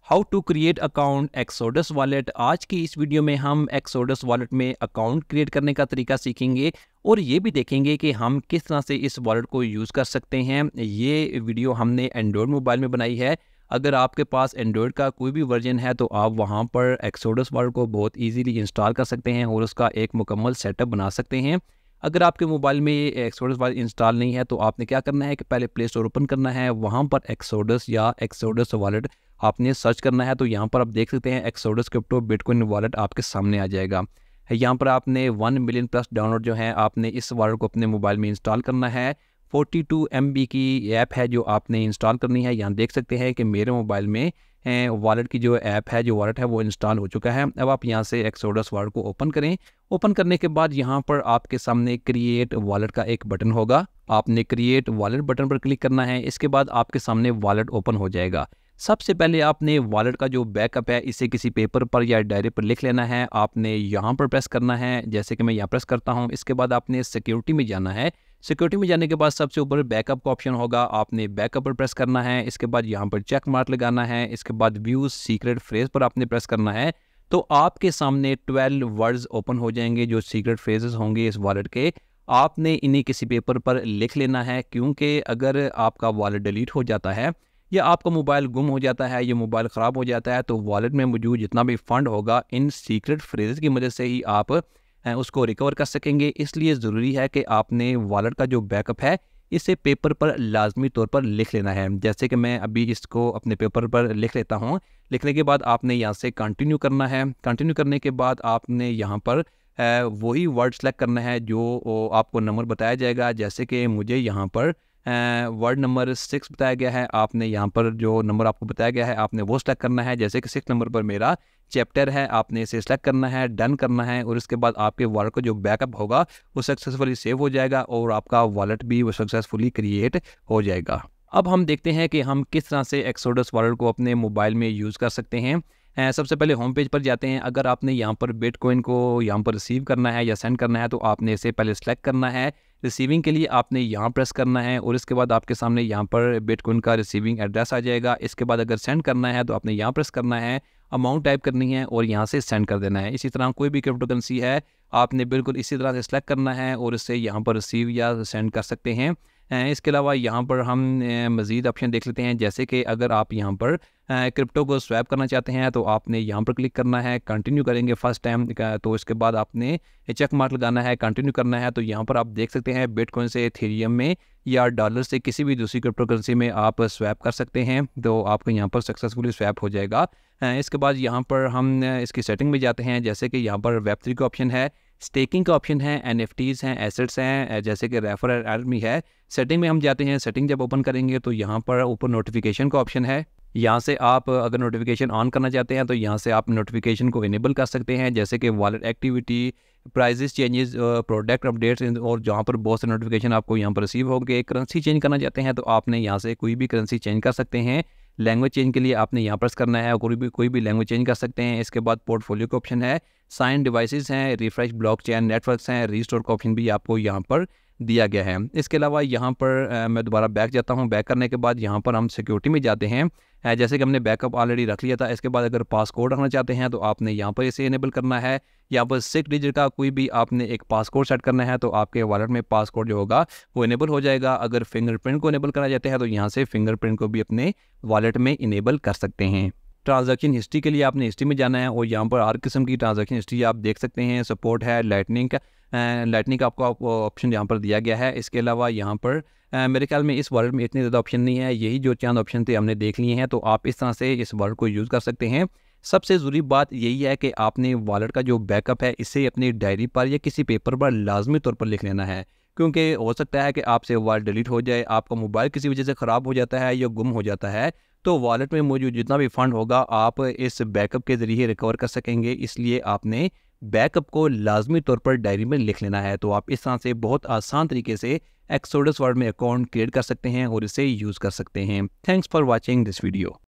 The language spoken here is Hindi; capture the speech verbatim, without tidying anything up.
How to create account Exodus wallet. आज की इस वीडियो में हम एक्सोडस वॉलेट में अकाउंट क्रिएट करने का तरीका सीखेंगे और ये भी देखेंगे कि हम किस तरह से इस वॉलेट को यूज़ कर सकते हैं। ये वीडियो हमने एंड्रॉयड मोबाइल में बनाई है। अगर आपके पास एंड्रॉयड का कोई भी वर्जन है तो आप वहाँ पर एक्सोडस वॉलेट को बहुत ईजीली इंस्टॉल कर सकते हैं और उसका एक मुकम्मल सेटअप बना सकते हैं। अगर आपके मोबाइल में ये एक्सोडस वॉलेट इंस्टॉल नहीं है तो आपने क्या करना है कि पहले प्ले स्टोर ओपन करना है, वहाँ पर एक्सोडस या एक्सोडस वॉलेट आपने सर्च करना है। तो यहाँ पर आप देख सकते हैं एक्सोडस क्रिप्टो बिटकॉइन वॉलेट आपके सामने आ जाएगा। यहाँ पर आपने वन मिलियन प्लस डाउनलोड जो है आपने इस वॉलेट को अपने मोबाइल में इंस्टॉल करना है। फोर्टी टू एम बी की ऐप है जो आपने इंस्टॉल करनी है। यहाँ देख सकते हैं कि मेरे मोबाइल में वॉलेट की जो ऐप है, जो वॉलेट है वो इंस्टॉल हो चुका है। अब आप यहाँ से एक्सोडस वॉलेट को ओपन करें। ओपन करने के बाद यहाँ पर आपके सामने क्रिएट वॉलेट का एक बटन होगा। आपने क्रिएट वॉलेट बटन पर क्लिक करना है। इसके बाद आपके सामने वॉलेट ओपन हो जाएगा। सबसे पहले आपने वॉलेट का जो बैकअप है इसे किसी पेपर पर या डायरी पर लिख लेना है। आपने यहाँ पर प्रेस करना है, जैसे कि मैं यहाँ प्रेस करता हूँ। इसके बाद आपने सिक्योरिटी में जाना है। सिक्योरिटी में जाने के बाद सबसे ऊपर बैकअप का ऑप्शन होगा, आपने बैकअप पर प्रेस करना है। इसके बाद यहाँ पर चेक मार्क लगाना है। इसके बाद व्यू सीक्रेट फ्रेज पर आपने प्रेस करना है। तो आपके सामने ट्वेल्व वर्ड्स ओपन हो जाएंगे जो सीक्रेट फ्रेजेस होंगे इस वॉलेट के। आपने इन्हें किसी पेपर पर लिख लेना है, क्योंकि अगर आपका वॉलेट डिलीट हो जाता है या आपका मोबाइल गुम हो जाता है या मोबाइल ख़राब हो जाता है तो वॉलेट में मौजूद जितना भी फंड होगा इन सीक्रेट फ्रेजेस की मदद से ही आप उसको रिकवर कर सकेंगे। इसलिए ज़रूरी है कि आपने वॉलेट का जो बैकअप है इसे पेपर पर लाजमी तौर पर लिख लेना है। जैसे कि मैं अभी इसको अपने पेपर पर लिख लेता हूँ। लिखने के बाद आपने यहाँ से कंटिन्यू करना है। कंटिन्यू करने के बाद आपने यहाँ पर वही वर्ड सेलेक्ट करना है जो आपको नंबर बताया जाएगा। जैसे कि मुझे यहाँ पर वर्ड नंबर सिक्स बताया गया है। आपने यहाँ पर जो नंबर आपको बताया गया है आपने वो सेलेक्ट करना है। जैसे कि सिक्स नंबर पर मेरा चैप्टर है, आपने इसे सेलेक्ट करना है, डन करना है और इसके बाद आपके वॉलेट का जो बैकअप होगा वो सक्सेसफुली सेव हो जाएगा और आपका वॉलेट भी वो सक्सेसफुली क्रिएट हो जाएगा। अब हम देखते हैं कि हम किस तरह से एक्सोडस वॉलेट को अपने मोबाइल में यूज़ कर सकते हैं। सबसे पहले होम पेज पर जाते हैं। अगर आपने यहाँ पर बिटकॉइन को यहाँ पर रिसीव करना है या सेंड करना है तो आपने इसे पहले सेलेक्ट करना है। रिसीविंग के लिए आपने यहाँ प्रेस करना है और इसके बाद आपके सामने यहाँ पर बिटकॉइन का रिसीविंग एड्रेस आ जाएगा। इसके बाद अगर सेंड करना है तो आपने यहाँ प्रेस करना है, अमाउंट टाइप करनी है और यहाँ से सेंड कर देना है। इसी तरह कोई भी क्रिप्टो करेंसी है आपने बिल्कुल इसी तरह से सेलेक्ट करना है और इससे यहाँ पर रिसीव या सेंड कर सकते हैं। इसके अलावा यहाँ पर हम मज़ीद ऑप्शन देख लेते हैं। जैसे कि अगर आप यहाँ पर क्रिप्टो को स्वैप करना चाहते हैं तो आपने यहाँ पर क्लिक करना है। कंटिन्यू करेंगे फर्स्ट टाइम तो इसके बाद आपने चेक मार्क लगाना है, कंटिन्यू करना है। तो यहाँ पर आप देख सकते हैं बिटकॉइन से एथेरियम में या डॉलर से किसी भी दूसरी क्रिप्टो करेंसी में आप स्वैप कर सकते हैं। तो आपको यहाँ पर सक्सेसफुली स्वैप हो जाएगा। इसके बाद यहाँ पर हम इसकी सेटिंग में जाते हैं। जैसे कि यहाँ पर वेब थ्री का ऑप्शन है, स्टेकिंग का ऑप्शन है, एनएफटीज हैं, एसेट्स हैं, जैसे कि रेफर एडमी है। सेटिंग में हम जाते हैं। सेटिंग जब ओपन करेंगे तो यहाँ पर ऊपर नोटिफिकेशन का ऑप्शन है। यहाँ से आप अगर नोटिफिकेशन ऑन करना चाहते हैं तो यहाँ से आप नोटिफिकेशन को इनेबल कर सकते हैं। जैसे कि wallet activity, prices changes, product updates और जहाँ पर बहुत से नोटिफिकेशन आपको यहाँ पर रिसीव होंगे। करेंसी चेंज करना चाहते हैं तो आपने यहाँ से कोई भी करेंसी चेंज कर सकते हैं। लैंग्वेज चेंज के लिए आपने यहाँ प्रेस करना है, कोई भी कोई भी लैंग्वेज चेंज कर सकते हैं। इसके बाद पोर्टफोलियो का ऑप्शन है, साइन डिवाइसेस हैं, रिफ्रेश ब्लॉकचेन नेटवर्क्स हैं, रीस्टोर का ऑप्शन भी आपको यहाँ पर दिया गया है। इसके अलावा यहाँ पर आ, मैं दोबारा बैक जाता हूँ। बैक करने के बाद यहाँ पर हम सिक्योरिटी में जाते हैं। जैसे कि हमने बैकअप ऑलरेडी रख लिया था। इसके बाद अगर पासकोड रखना चाहते हैं तो आपने यहाँ पर इसे इनेबल करना है। यहाँ पर सिक्स डिजिट का कोई भी आपने एक पासकोड सेट करना है तो आपके वॉलेट में पासकोड जो होगा वो इनेबल हो जाएगा। अगर फिंगरप्रिंट को इनेबल करना चाहते हैं तो यहाँ से फिंगरप्रिंट को भी अपने वॉलेट में इनेबल कर सकते हैं। ट्रांजैक्शन हिस्ट्री के लिए आपने हिस्ट्री में जाना है और यहाँ पर हर किस्म की ट्रांजैक्शन हिस्ट्री आप देख सकते हैं। सपोर्ट है लाइटनिंग का, लाइटनिंग का आपको ऑप्शन यहाँ पर दिया गया है। इसके अलावा यहाँ पर आ, मेरे ख्याल में इस वॉलेट में इतने ज़्यादा ऑप्शन नहीं है। यही जो चंद ऑप्शन थे हमने देख लिए हैं। तो आप इस तरह से इस वॉलेट को यूज़ कर सकते हैं। सबसे ज़रूरी बात यही है कि आपने वॉलेट का जो बैकअप है इसे अपनी डायरी पर या किसी पेपर पर लाजमी तौर पर लिख लेना है, क्योंकि हो सकता है कि आपसे वॉलेट डिलीट हो जाए, आपका मोबाइल किसी वजह से ख़राब हो जाता है या गुम हो जाता है तो वॉलेट में मौजूद जितना भी फंड होगा आप इस बैकअप के ज़रिए रिकवर कर सकेंगे। इसलिए आपने बैकअप को लाजमी तौर पर डायरी में लिख लेना है। तो आप इस तरह से बहुत आसान तरीके से एक्सोडस वॉलेट में अकाउंट क्रिएट कर सकते हैं और इसे यूज़ कर सकते हैं। Thanks for watching this video.